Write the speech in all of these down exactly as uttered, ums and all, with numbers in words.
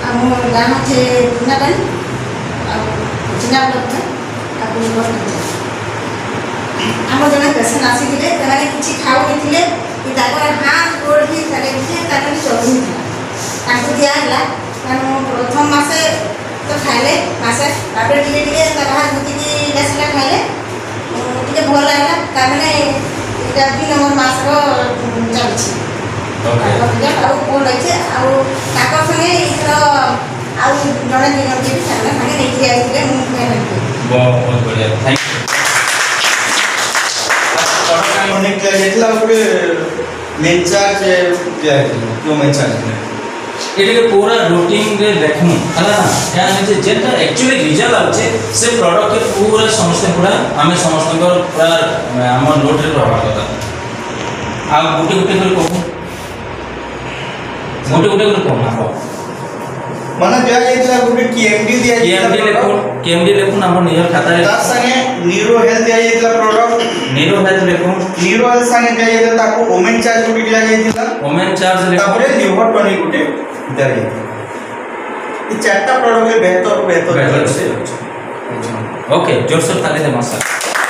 आम गाँ हे दुनागान चिना ब्लक आम जड़े पेसेंट आसिले किसी खाऊ नहीं कि हाथ गोड़ भी चलू दिहला प्रथम मसे तो खाइले मसे खाइले भल लगा दुई नंबर मास चलती कौन रही संगे आउ जड़े नहीं संगे नहीं आए बहुत बढ़िया थैंक यू मेन चार्ज जो मेन चार्ज ये पूरा रूटीन रे देखूं हला ना क्या जे जेटा एक्चुअली रिजल्ट आछे से प्रोडक्ट के पूरा समस्त पूरा हमें समस्त को पूरा हम नोट रे रहबा कथा आ गुटी गुटी कर कहू गुटी गुटी कर कहू ना माने जो जेतला गुटी केएमडी दिया केएमडी लेखो केएमडी लेखो हमर नियर खाता रे तार संगे नीरो हेल्थ दिया जेतला प्रोडक्ट नीरो हेल्थ लेखो नीरो हेल्थ संगे दिया जेतला ताको वुमेन चार्ज गुटी दिया जेतला वुमेन चार्ज लेखो तापरे लिवर टॉनिक गुटी दिया जेतला ये चारटा प्रोडक्ट के बेहतर बेहतर से ओके जोर से ताली दे मासा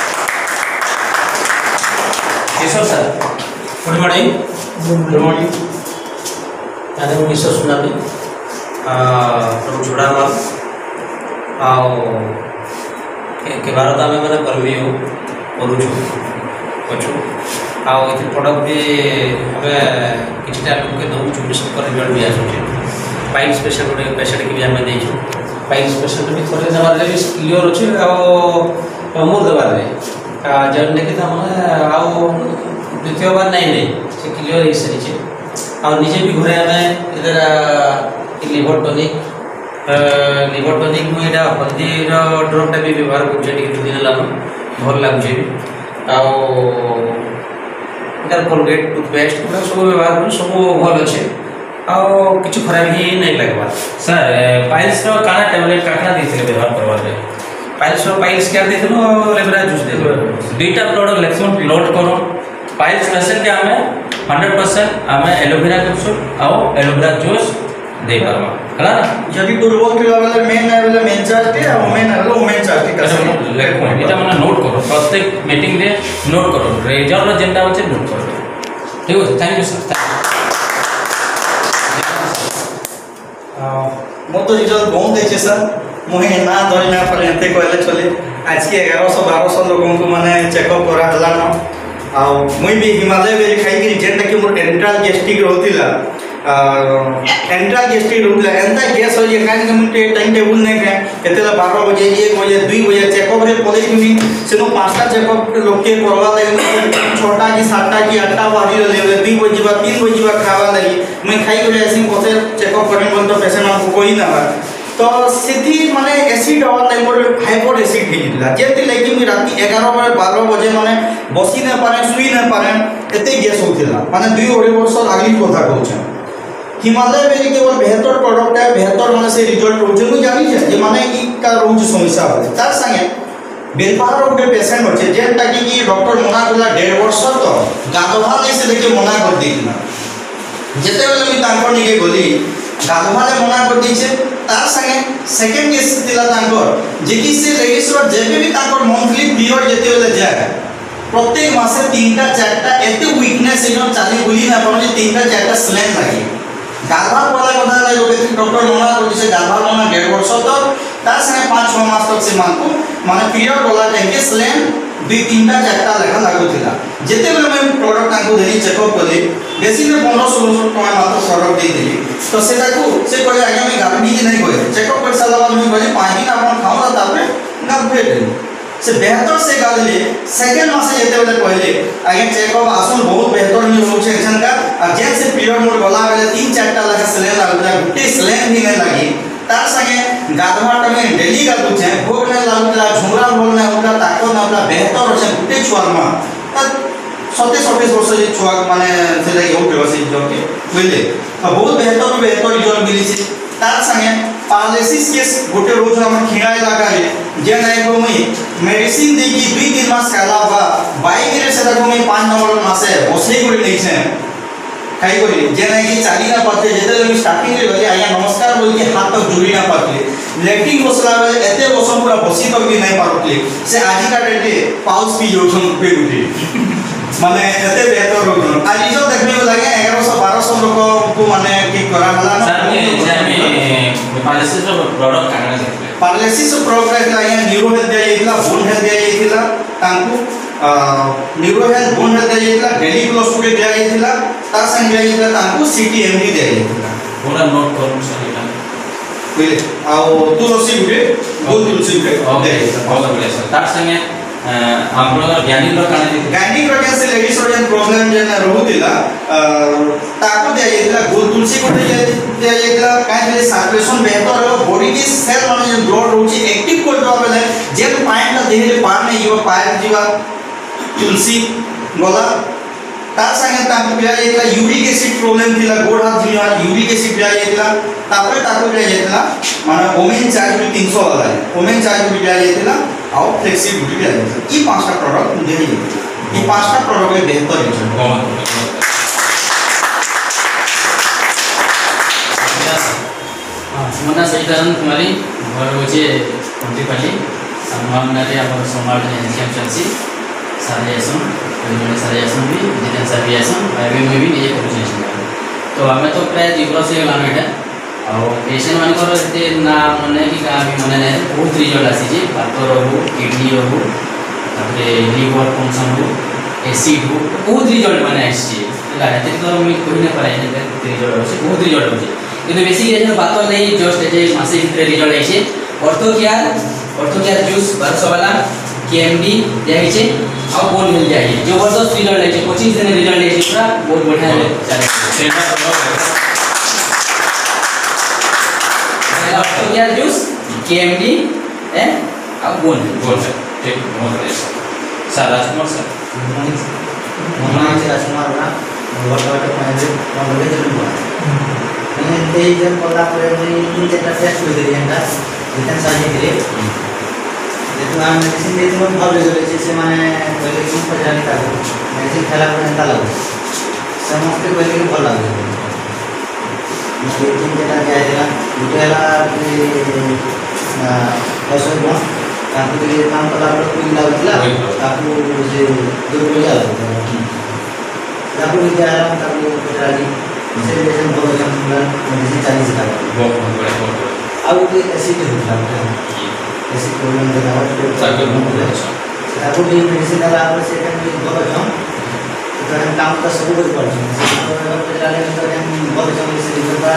Kishore sir good morning good morning आने में किशोर सुनाबी तो छोड़ा माल आओ के के भारत में मैंने कर्मी हो करूछु कछु आओ इति प्रोडक्ट भी हमें किछटा लोग के दउ चौबीस पर रिजल्ट भी आसुचे पाइल स्पेशल गोटे पेशेंट के भी हमें देइछु पाइल स्पेशल भी थोड़े देवार ले क्लियर अछि आओ मोर देवार ले जन देखि त हम आओ द्वितीय बार नहीं नहीं से क्लियर ही सरी और निजे भी घरे हमें इधर लिवर टॉनिक लिवर टॉनिक मु एटा हल्दी रो ड्रॉप टा भी व्यवहार करछे टिके दिन लाम भल लागछे आ इधर कोलगेट टूथपेस्ट पूरा सब व्यवहार कर सब भल अछि आ किछु खराब ही नहीं लागबा सर पाइल्स रो काना टैबलेट काकना देथिले व्यवहार करबा रे पाइल्स रो पाइल्स क्या देथलो लेबरा जूस देबो दुईटा प्रोडक्ट लेक्सोन लोड करो पाइल्स पेशेंट के हमें हंड्रेड परसेंट हमें एलोवेरा कैप्सूल और एलोवेरा जूस दे पारबा हला यदि दुर्बल के वाला मेन वाला मेन चार्ज के और मेन वाला वुमेन चार्ज के कैसे लेखो एटा माने नोट करो प्रत्येक मीटिंग रे नोट करो रिजल्ट जेंटा होचे नोट करो ठीक है थैंक यू सर मो तो रिजल्ट बहुत देछे सर मोहे ना धरि ना पर एते कहले चले आज के ग्यारह सौ बारह सौ लोगों को माने चेकअप करा हला न आ मुई भी हिमालय में खाई कि जेंटा कि मोर एंट्रल गैस्ट्रिक रहतिला एंट्रल गैस्ट्रिक रहतिला एंता गैस हो जे कान के मुटे टाइम टेबल नै के केतेला बारह बजे एक बजे दो बजे चेकअप रे पले कि सेनो पांचटा चेकअप लोग के करवा लागि छोटा की सातटा की आठटा बाजी ले दो बजे बा तीन बजे बा खावा लागि मैं खाई के ऐसे पसे चेकअप करने बोल तो पेशेंट को कोई ना तो सीधी माने एसिड और टाइम पर हाइपर एसिड हिला जेति लागि मि राती ग्यारह बजे बारह बजे माने बसी न पारे सुई न पारे एते गैस होतिला माने दुई ओरे वर्ष आगली कथा कहउछ हिमालय में केवल बेहतर प्रोडक्ट है बेहतर माने से रिजल्ट होछ मु जानि छै जे माने ई का रोज समस्या होले तार संगे बेलपार रोग पेशेंट होचे जेंटा कि डॉक्टर मना कला डेढ़ वर्ष तो गाधवा नै से लेके मना कर दिना जेते बेले मि तांको निके गली गाधवाले मना कर दिछे तार संगे सेकंड केस दिला तांकर जे कि से लेडीज रो जेबे भी तांकर मंथली पीरियड जेते बेले जाय प्रत्येक मासे तीनटा चारटा एते वीकनेस इनो चाली गुली ना पर तीनटा चारटा स्लेन लागी गाधवा वाला कथा ले लोगे डॉक्टर मना कर दिछे गाधवा मना डेढ़ वर्ष तक तार संगे पाँच छह मास तक से मानकु माने पीरियड वाला टाइम के स्लेन दुई तीनटा चारटा लेखा लागुथिला जेते बेले मैं प्रोडक्ट तांको देनी चेकअप कली बेसी ने पंद्रह सोलह टका मात्र प्रोडक्ट दे दिली तो सेटा को से कहले आगे मैं गारंटी जे नहीं कहले चेकअप कर साला बाद मैं कहले पाँच दिन अपन खाऊला तापरे ना भेट से बेहतर से गादले सेकंड मासे जेते बेले कहले आगे चेकअप आसन बहुत बेहतर नि हो छै एक्शन का आ जे से पीरियड मोर गला बेले तीन चारटा लगा स्लेन लागला गुटे स्लेन भी नहीं लागी तार संगे गाधवाटा में डेली गादु छै भोग ने लागला झुमरा बोल ने उनका ताकत ना अपना बेहतर छै गुटे छुआरमा सत्य सत्य वर्ष जे छुआ माने से लागि हो केवसी जो के बुझले बहुत बेहतर बेहतर रिजल्ट मिली छै तार संगे पैरालिसिस केस गोटे रोज हम खिनाय लगा रे जे नै को मई मेडिसिन दे की दुई तीन मास खाला बा बाइक रे से तक मई पाँच नंबर मासे ओसई करे नै छै खाई करी जे नहीं कि चाली ना पाते जेते हम स्टार्टिंग रे गली आया नमस्कार बोल के हाथ तक जोड़ी ना पाते लेटिंग बसला बेले एते बसम पूरा बसी तक भी नहीं पारतले से आजी का डेटे पाउस पी जोछन पे उठी माने एते बेहतर हो आज जो देखने को लगे ग्यारह सौ बारह सौ लोग को माने की करा हला ना सर में जे में पालिसी रो प्रोडक्ट कागना देखले पार्लेसिस प्रोग्राम का यहाँ न्यूरो हेल्थ दिया जाइला बोन हेल्थ दिया जाइला तांकु न्यूरो हेल्थ बोन हेल्थ दिया जाइला डेली प्लस टू के दिया जाइला ता संग दिया जाइला तांकु सीटीएमडी दिया जाइला पूरा नोट करू सर एटा बुझले आओ तुलसी गुटे गोल तुलसी गुटे ओके बहुत बढ़िया सर तार संगे हम लोग ज्ञानी लोग काने देखले गाइनिक प्रेगनेंसी लेडीज और प्रॉब्लम जे रहुतिला ताको दिया जाइला गोल तुलसी गुटे दिया जाइला काहे सर्कुलेशन बेहतर हो बॉडी की सेल माने जो ब्लड रहउची एक्टिव कर दवा बेले जे पॉइंट ना धीरे पार नहीं जीवा पार जीवा तुलसी गला तार संगे ताको दिया जाइला यूरिक एसिड प्रॉब्लम थिला गोड़ हाथ जीवा यूरिक एसिड दिया जाइला तापर ताको दिया जाइला माने ओमेन चार्ज भी तीन सौ वाला है ओमेन चार्ज भी दिया जाइला और फ्लेक्सिबिलिटी दिया जाइला ई पांचटा प्रोडक्ट दिया जाइला ई पांचटा प्रोडक्ट में बेहतर है बहुत मना सहितान कुमारी घर होचे कंटीपाली सामान्यरे हमर समाज में एनसीएम चलसी सारे आसन कोई सारे आसन भी जितने सारे आसन आगे में भी ये करू तो हमें तो प्राय दिवस से गला एटा और पेशेंट मान कर जे ना मने कि का भी मने नहीं बहुत रिजल्ट आसी जे बातर हो किडनी हो तापरे लिवर फंक्शन हो एसिड हो बहुत रिजल्ट माने आसी ला एते तो हम कोई नहीं पाए जे रिजल्ट होছে बहुत रिजल्ट होছে কিন্তু বেসিক্যালি এর বাত নেই জাস্ট যে মাসে ভিতরে রেজাল্ট আইছে ortho care ortho care juice বারোশো वाला কেএমডি যাইছে আর বোন মিল যায় জবরদস্ত রেজাল্ট আইছে পঁচিশ দিনের রেজাল্ট আইছে পুরা বহুত बढ़िया চলে সেটা অর্থো কেয়ার জুস কেএমডি এ আর বোন বোন ঠিক বহুত बढ़िया স্যার রাজকুমার স্যার মনে আছে রাজকুমার না বর্তমানে পয়েন্টে পয়েন্টে চলবে মানে এই যে কথা করে আমি যেটা টেস্ট করে দিই এটা রিটার্ন সাইজ দিলে যেহেতু আমি মেডিসিন দিয়ে দিলাম ভালো চলেছে সে মানে বলে কি করে জানি তা মেডিসিন খেলা করে তা লাগবে সমস্ত বলে কি ভালো লাগবে মেডিসিন যেটা দেয়া দিলাম দুটো এলা না দশ গুণ তারপর দিয়ে কাম করা হলো কুড়ি লাগছিল তারপর যে দুটো বলে আসবে তারপর দিয়ে আরাম তারপর রাজি से लेसन बहुत अच्छा मिला मेडिसिन चालीस का बहुत बढ़िया बहुत अब ये एसिड होता है एसिड प्रॉब्लम का है ताकि बहुत अच्छा ताकि ये मेडिसिन का आप सेकंड में बहुत अच्छा तो हम काम का शुरू कर पाते हैं तो तो डाले तो हम बहुत अच्छा मेडिसिन का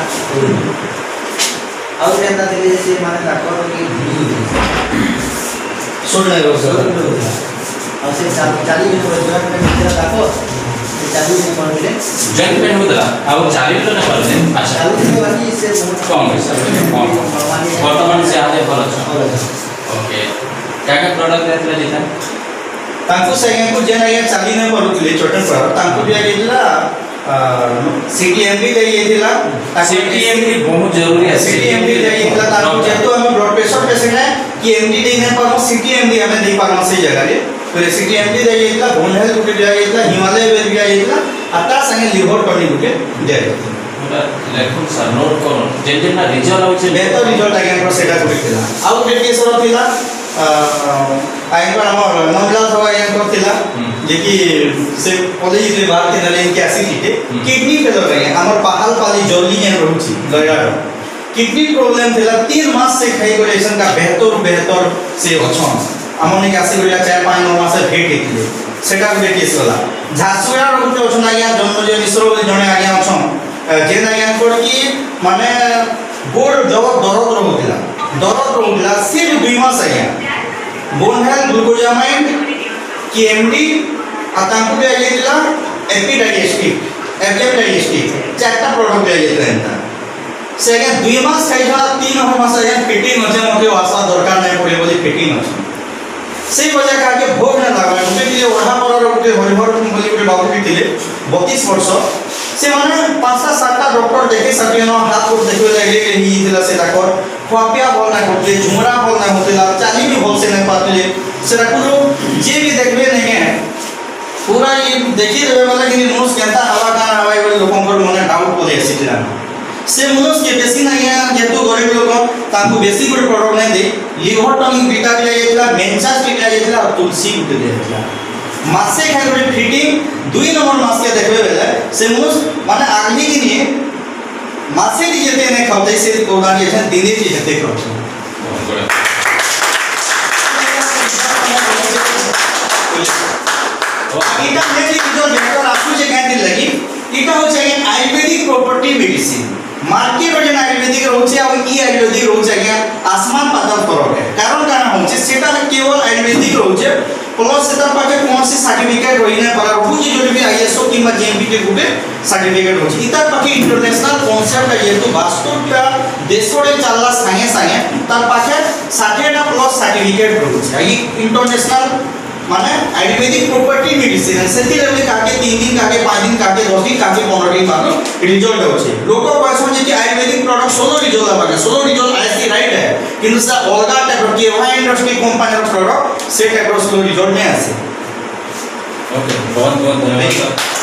और क्या था जैसे माने डॉक्टर की वीडियो सुन ले रो सर और से चालीस दिन रोजगार में मित्र ताको चालीस दिन पड़ले जॉइंट पेन होता अब चालीस तो नहीं पड़ते अच्छा चालीस दिन बाकी इससे कम है सर कम वर्तमान से आधे फल अच्छा ओके क्या क्या प्रोडक्ट देते लेता तांको सेकंड को जे नहीं चाली नहीं पड़ुतले छोटे पर तांको दिया गेला सीटीएमडी दिया गेला सीटीएमडी बहुत जरूरी है सीटीएमडी दिया गेला तांको जेतो हम ब्लड प्रेशर पेशेंट है कि एमडी देने पर सीटीएमडी हमें दे पाना सही जगह रे तो सीटीएमडी दिया गेला बोन हेल्थ गुटे दिया गेला हिमालय वेल दिया गेला आता संगे लिवर टॉनिक गुटे दिया गेला पूरा लेखन सर नोट करो जेन जेन ना रिजल्ट होचे बेहतर रिजल्ट आगे हमर सेटा गुटे थिला आउ गुटे केस रथिला आइ पर हमर नमला थवा या करथिला जे कि से कॉलेज रे बाहर के नले के एसिडिटी किडनी फेलर रे हमर पहाल पाली जल्दी या रहउची लगा किडनी प्रॉब्लम थिला तीन मास से खाई गोलेशन का बेहतर बेहतर से अछन हमने के आसी गोला चार पाँच नौ मास भेट हेतिले सेटा गुटे केस वाला झासुरा रोगटे अछन आज्ञा जन्म जे मिश्र बोली जने आज्ञा अछन जे आज्ञा कोड की माने गोड़ जब दर्द रहउतिला दर्द रहउतिला सिर्फ दो मास आज्ञा बोन हेल्थ ग्लूकोजामाइन केएमडी आतांकु दिया गेला एपिडाइजेस्टिक एपिडाइजेस्टिक चारटा प्रोडक्ट दिया गेला एंता से आज्ञा दो मास खाइला तीन मास आज्ञा फिटिंग होचे मते वासा दरकार नै पड़े बोली फिटिंग होचे से वजह का के भोग न लागला उनके लिए ओढ़ा पर रोकते हरिहर बोली के डॉक्टर भी थिले बत्तीस वर्ष से माने पांचटा सातटा डॉक्टर देखे सके न हाथ को देखबे लगे के ही दिला से डाक्टर खोपिया बोल ना करते झुमरा बोल ना होतेला चाली भी बोल से नहीं पातले से डाक्टर जे भी देखबे नहीं है पूरा ये देखी देबे वाला कि नोस केंता हवा का हवा बेले लोकंकर मने डाउट पले आसीला से मनुष्य के बेसी ना या जेतु गरीब लोक ताकू बेसी कोई प्रोडक्ट नहीं दे लिवर टनिक बीटा के लेला मेंसास के लेला और तुलसी के लेला मासे खाइ गोटे फिटिंग दुई नंबर मास के देखबे बेले से मनुष्य माने आगली की नहीं मासे की जेते ने खाते से कोदानी है दिने की जेते खाते इटा मेनली जो डॉक्टर आसु जे कहते लगी इटा हो जाए आयुर्वेदिक प्रॉपर्टी मेडिसिन मार्केट रे आयुर्वेदिक रहउछे आ ई आयुर्वेदिक रहउछे आज्ञा आसमान पाताल फरक है कारण काना होछे सेटा केवल आयुर्वेदिक रहउछे प्लस सेटा पाके कोनसी सर्टिफिकेट होई ना परा रहउछे जो भी आईएसओ किबा जेएमपी के गुटे सर्टिफिकेट होछे इता पाके इंटरनेशनल कांसेप्ट है तो वास्तवटा देशोरे चलला संगे संगे तार पाके साठ टा प्लस सर्टिफिकेट रहउछे ई इंटरनेशनल माने आयुर्वेदिक प्रॉपर्टी मेडिसिन सेति लेवल काके तीन दिन काके पाँच दिन काके दस दिन काके पंद्रह दिन बाद रिजल्ट होचे लोक कहसन जे कि आयुर्वेदिक प्रोडक्ट सोलो रिजल्ट आबा सोलो रिजल्ट आइसी राइट है किंतु सा अलगा टाइप के वहा इंडस्ट्री कंपनी प्रोडक्ट से टाइप स्लो रिजल्ट नहीं आसे ओके बहुत बहुत धन्यवाद।